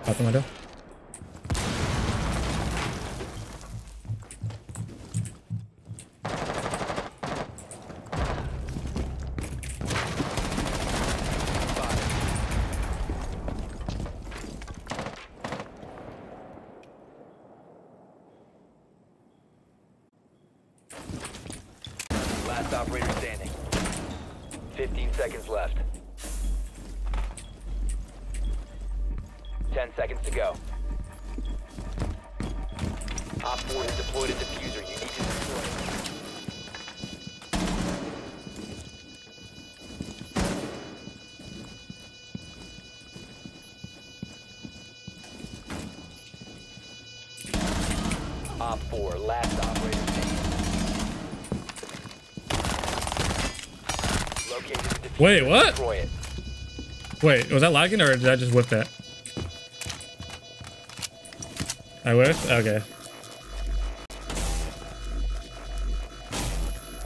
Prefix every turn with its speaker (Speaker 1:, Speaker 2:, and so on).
Speaker 1: Out the window.
Speaker 2: Last operator standing. 15 seconds left. 10 seconds to go. Op 4 has deployed a diffuser. You need to destroy it. Op 4, last operator standing. Located the diffuser.
Speaker 1: Wait, what?
Speaker 2: Destroy it.
Speaker 1: Wait, was that lagging or did I just whip that? I whiffed? Okay.